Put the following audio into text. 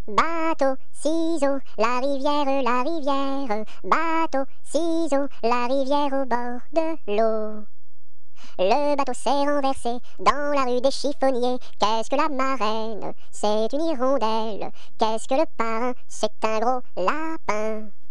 Bateau, ciseaux, la rivière, la rivière. Bateau, ciseaux, la rivière au bord de l'eau. Le bateau s'est renversé dans la rue des chiffonniers. Qu'est-ce que la marraine? C'est une hirondelle. Qu'est-ce que le parrain? C'est un gros lapin.